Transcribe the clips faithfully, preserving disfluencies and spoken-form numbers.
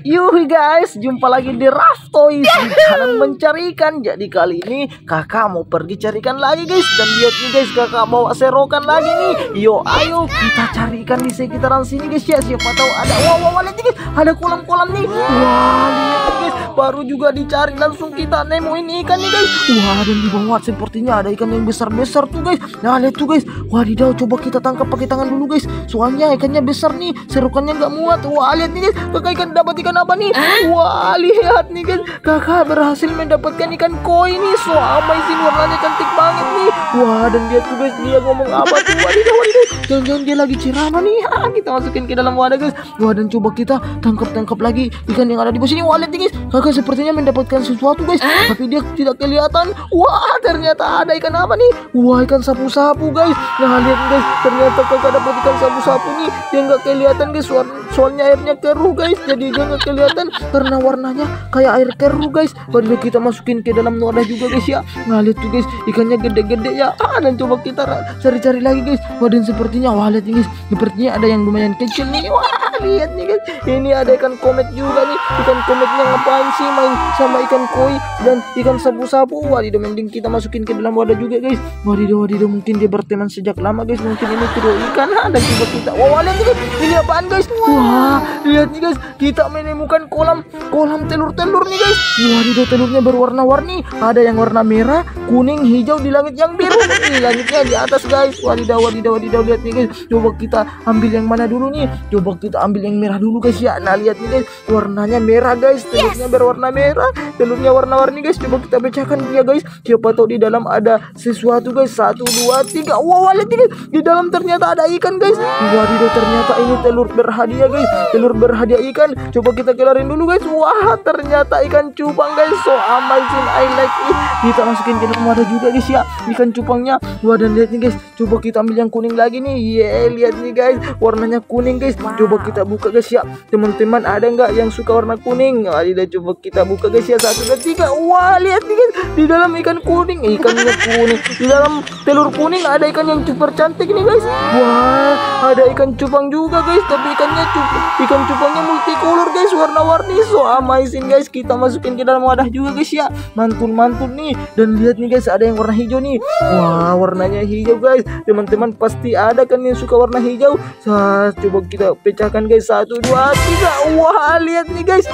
Yuhi guys, jumpa lagi di Raff Toys di channel mencari ikan. Jadi kali ini kakak mau pergi cari ikan lagi guys. Dan lihat nih guys, kakak bawa serokan lagi nih. Yo ayo kita cari ikan di sekitaran sini guys ya. Siapa tahu ada. Wow wow lihat nih guys, ada kolam-kolam nih. Wah lihat nih guys, baru juga dicari langsung kita nemuin ikan nih guys. Wah dan di bawah sepertinya ada ikan yang besar-besar tuh guys. Nah lihat tuh guys, wadidaw, coba kita tangkap pakai tangan dulu guys. Soalnya ikannya besar nih, serokannya nggak muat. Wah lihat nih guys, kakak ikan dapat ikan apa nih? Wah lihat nih guys, kakak berhasil mendapatkan ikan koi nih. So amazing, warnanya cantik banget nih. Wah dan lihat tuh guys, dia ngomong apa tuh? Wadidaw wadidaw, jangan-jangan dia lagi ceramah nih. Ha, kita masukin ke dalam wadah guys. Wah dan coba kita tangkap-tangkap lagi ikan yang ada di bawah sini. Wah lihat nih guys, kakak sepertinya mendapatkan sesuatu guys, tapi dia tidak kelihatan. Wah ternyata ada ikan apa nih? Wah ikan sapu-sapu guys. Nah lihat guys, ternyata kakak dapat ikan sapu-sapu nih. Dia nggak kelihatan guys, soalnya airnya keruh guys, jadi dia nggak kelihatan karena warnanya kayak air keruh guys. Waduh kita masukin ke dalam wadah juga guys ya. Nah lihat tuh guys, ikannya gede-gede ya. Ah, dan coba kita cari-cari lagi guys. Waduh sepertinya, wah lihat nih guys, sepertinya ada yang lumayan kecil nih. Wah lihat nih guys, ini ada ikan komet juga nih. Ikan kometnya ngapain sih main sama ikan koi dan ikan sapu-sapu? Waduh mending kita masukin ke dalam wadah juga guys. Waduh waduh, mungkin dia berteman sejak lama guys. Mungkin ini trio ikan. Ha, dan coba kita, wah lihat nih guys, ini apaan guys? Wah lihat nih guys, kita menemukan kolam kolam telur-telur nih guys. Waduh telurnya berwarna-warni, ada yang warna merah, kuning, hijau di langit yang biru. Ini langitnya di atas guys. Wadidaw wadidaw wadidaw, lihat nih guys. Coba kita ambil yang mana dulu nih? Coba kita ambil yang merah dulu guys ya. Nah lihat nih guys, warnanya merah guys, telurnya berwarna merah, telurnya warna-warni guys. Coba kita pecahkan dia guys, siapa tahu di dalam ada sesuatu guys. Satu dua tiga, wow lihat nih guys, di dalam ternyata ada ikan guys. Waduh ternyata ini telur berhadiah guys, telur berhadiah ikan. Coba kita kelarin dulu guys. Wah ternyata ikan cupang guys, so amazing, I like it. Kita masukin ke dalam wadah juga guys ya, ikan cupangnya. Wah dan lihat nih guys, coba kita ambil yang kuning lagi nih. Yeah lihat nih guys, warnanya kuning guys. Coba kita buka guys ya, teman-teman ada nggak yang suka warna kuning? Waduh coba kita buka guys ya, satu dua tiga. Wah lihat nih guys, di dalam ikan kuning, ikannya kuning, di dalam telur kuning ada ikan yang super cantik nih guys. Wah ada ikan cupang juga guys, tapi ikannya cup ikan cupangnya multicolor guys, warna-warni, so amazing guys. Kita masukin ke dalam wadah juga guys ya, mantul-mantul nih. Dan lihat nih guys, ada yang warna hijau nih. Wah warnanya hijau guys, teman-teman pasti ada kan yang suka warna hijau. Sa coba kita pecahkan guys, satu dua tiga. Wah lihat nih guys,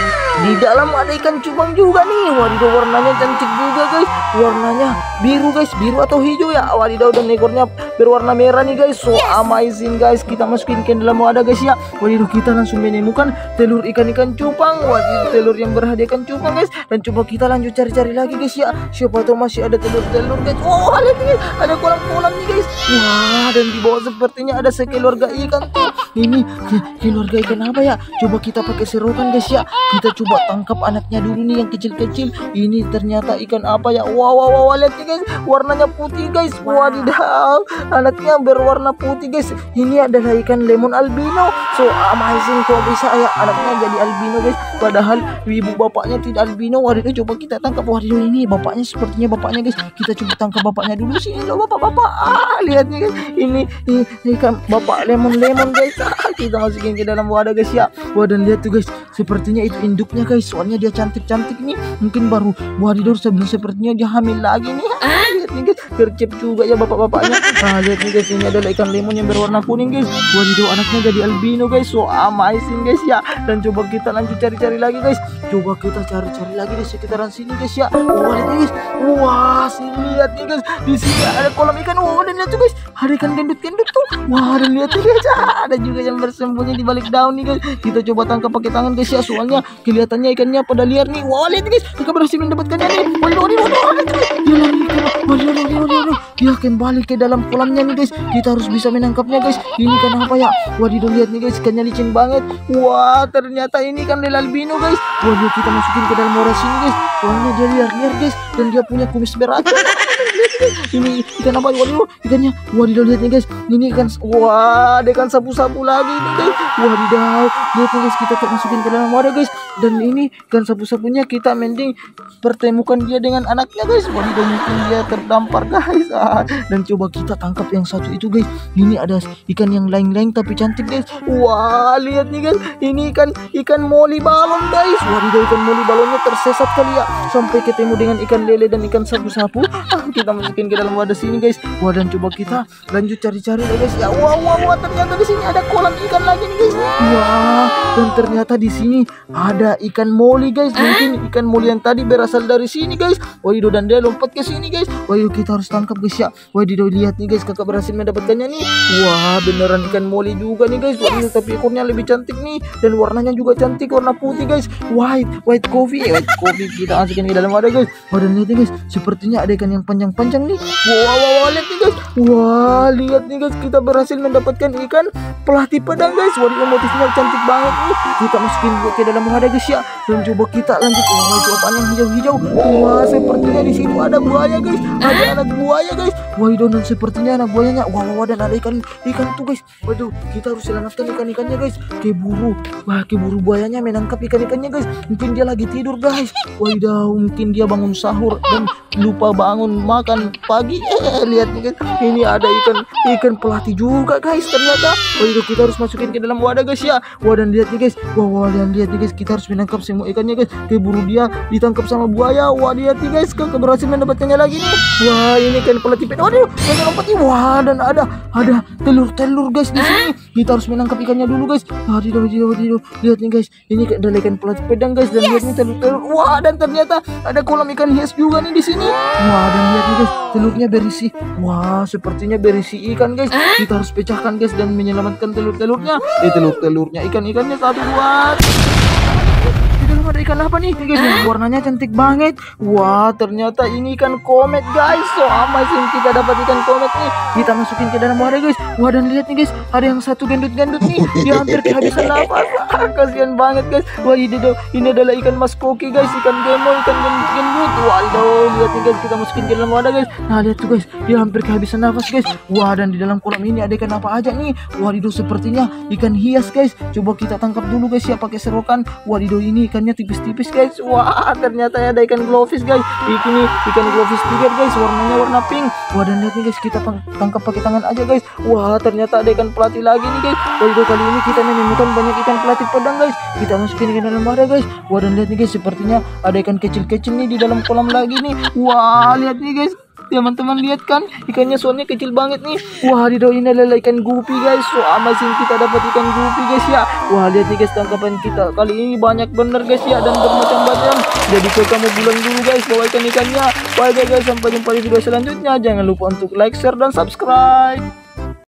di dalam ada ikan cupang juga nih. Waduh warnanya cantik juga guys, warnanya biru guys, biru atau hijau ya. Waduh dan ekornya berwarna merah nih guys, so amazing guys. Kita masukin ke dalam wadah guys ya. Waduh kita langsung menemukan telur ikan-ikan cupang. Waduh telur yang berhadiah ikan cupang guys. Dan coba kita lanjut cari-cari lagi guys ya, siapa tahu masih ada telur-telur guys. Wah lihat nih, ada kolam-kolam nih guys. Wah dan di bawah sepertinya ada sekeluarga ikan tuh. Ini keluarga ikan apa ya? Coba kita pakai serokan guys ya. Kita coba tangkap anaknya dulu nih yang kecil-kecil. Ini ternyata ikan apa ya? Wow wow wow, lihat nih guys, warnanya putih guys. Wadidaw, anaknya berwarna putih guys. Ini adalah ikan lemon albino. So amazing, kok bisa ya anaknya jadi albino guys, padahal ibu bapaknya tidak albino. Waduh coba kita tangkap. Waduh ini bapaknya, sepertinya bapaknya guys. Kita coba tangkap bapaknya dulu sih. Loh bapak-bapak, ah lihat nih guys, ini, ini ikan bapak lemon-lemon guys. Ah, kita masukin ke dalam wadah guys ya. Wah dan lihat tuh guys, sepertinya itu induknya guys, soalnya dia cantik-cantik nih. Mungkin baru waduh sebelum sepertinya dia hamil lagi nih. Ah, lihat nih guys, gercep juga ya bapak-bapaknya. Nah lihat nih guys, ini adalah ikan lemon yang berwarna kuning guys. Waduh anaknya jadi albino guys, so amazing guys ya. Dan coba kita lanjut cari-cari lagi guys. Coba kita cari-cari lagi di sekitaran sini guys ya. Wah lihat nih guys, wah sini lihat nih guys, di sini ada kolam ikan. Wah dan lihat tuh guys, ada ikan gendut-gendut tuh. Wah dan lihat nih guys, ada juga yang bersembunyi di balik daun nih guys. Kita coba tangkap pakai tangan guys ya, soalnya kelihatannya ikannya pada liar nih. Wah lihat nih guys, kita berhasil mendapatkannya nih. Waduh waduh waduh, dia lari ke waduh waduh waduh, dia kembali ke dalam kolamnya nih guys. Kita harus bisa menangkapnya guys. Ini kan apa ya? Waduh lihat nih guys, ikannya licin banget. Wah ternyata ini kan lele albino guys. Waduh kita masukin ke dalam wadah sini guys, soalnya dia liar-liar guys, dan dia punya kumis beracun. guys. Ini ikan apa? Waduh, ikannya. Wadidaw, lihat nih guys. Ini ikan, wah, ada ikan sapu-sapu lagi nih guys. Wadidaw, lihat nih guys, kita masukin ke dalam wadah guys. Dan ini ikan sapu-sapunya kita mending pertemukan dia dengan anaknya guys. Wadidaw, mungkin dia terdampar guys. Ah, dan coba kita tangkap yang satu itu guys. Ini ada ikan yang lain-lain tapi cantik guys. Wah, lihat nih guys. Ini ikan ikan moli balon guys. Wadidaw, ikan moli balonnya tersesat kali ya. Sampai ketemu dengan ikan lele dan ikan sapu-sapu. Ah, kita masukin ke dalam wadah sini guys. Wah, dan coba kita lanjut cari-cari ya guys. Ya, wah, wah, wah, ternyata di sini ada kolam ikan lagi nih guys. Wah, dan ternyata di sini ada ikan moli guys. Mungkin ikan moli yang tadi berasal dari sini guys. Wadidaw, dan dia lompat ke sini guys. Wadidaw, kita harus tangkap guys ya. Wadidaw, lihat nih guys, kakak berhasil mendapatkannya nih. Wah, beneran ikan moli juga nih guys. Wadidaw, tapi ekornya lebih cantik nih. Dan warnanya juga cantik, warna putih guys. White, white coffee, white coffee. Kita masukin ke dalam wadah guys. Wah, dan lihat nih guys, sepertinya ada ikan yang panjang-panjang nih. Wah, wah, wah, lihat nih guys. Wah, lihat nih guys, kita berhasil mendapatkan ikan pelatih pedang guys. Wadidaw, motifnya cantik banget nih. Kita masukin ke dalam wadah guys ya. Dan coba kita lanjut. Wah, itu apaan yang hijau-hijau? Wah, sepertinya di situ ada buaya guys. Ada anak buaya guys. Wadidaw, dan sepertinya anak buayanya. Wah, wah, dan ada ikan ikan tuh guys. Waduh, kita harus selamatkan ikan-ikannya guys. Keburu, wah, keburu buayanya menangkap ikan-ikannya guys. Mungkin dia lagi tidur guys. Wadidaw, mungkin dia bangun sahur dan lupa bangun makan pagi. Eh, lihat nih guys, ini ada ikan ikan pelatih juga guys ternyata. Wadidaw, kita harus masukin ke dalam wadah guys ya. Wah, dan lihat nih guys. Wah, wah, dan lihat nih guys, kita harus menangkap semua ikannya guys. Keburu dia ditangkap sama buaya. Wah, lihat nih guys, kakak berhasil mendapatkannya lagi nih. Wah, ini kan pelatih pedang. Waduh, yang lompat nih. Wah, dan ada ada telur-telur guys di sini. Kita harus menangkap ikannya dulu guys. Wadidaw, wadidaw, wadidaw. Lihat nih guys, ini ada ikan pelatih pedang guys. Dan lihat nih telur-telur. Wah, dan ternyata ada kolam ikan hias juga nih di sini. Wah, dan lihat nih guys, telurnya berisi. Wah, sepertinya berisi ikan guys. Kita harus pecahkan guys dan menyelamatkan telur-telurnya. Eh, telur-telurnya, ikan-ikannya satu buat. Di dalam ada ikan apa nih guys? Warnanya cantik banget. Wah, ternyata ini ikan komet guys. So amazing, kita dapat ikan komet nih. Kita masukin ke dalam wadah guys. Wah, dan lihat nih guys, ada yang satu gendut-gendut nih. Dia hampir kehabisan nafas. Kasihan banget guys. Wah, ini ini adalah ikan mas koki guys. Ikan gemol, ikan gendut. Waduh, lihat nih guys, kita masukin ke dalam wadah guys. Nah, lihat tuh guys, dia hampir kehabisan nafas guys. Wah, dan di dalam kolam ini ada ikan apa aja nih? Waduh, sepertinya ikan hias guys. Coba kita tangkap dulu guys ya pakai serokan. Waduh, ini ikannya tipis-tipis guys. Wah, ternyata ada ikan glowfish guys. Ini ikan glowfish tiger guys, warnanya warna pink. Wah, dan lihat nih guys, kita tangkap pakai tangan aja guys. Wah, ternyata ada ikan pelatih lagi nih guys. Waduh, kali ini kita menemukan banyak ikan pelatih pedang guys. Kita masukin ke dalam wadah guys. Wah, dan lihat nih guys, sepertinya ada ikan kecil-kecil nih di dalam kolam lagi nih. Wah, lihat nih guys, teman-teman lihat kan, ikannya soalnya kecil banget nih. Wah, di ini adalah ikan gupi guys. So amazing, kita dapat ikan gupi guys ya. Wah, lihat nih guys, tangkapan kita kali ini banyak bener guys ya, dan bermacam-macam. Jadi kalau kamu bilang dulu guys bawa ikan-ikannya. Bye guys, sampai jumpa di video selanjutnya. Jangan lupa untuk like, share, dan subscribe.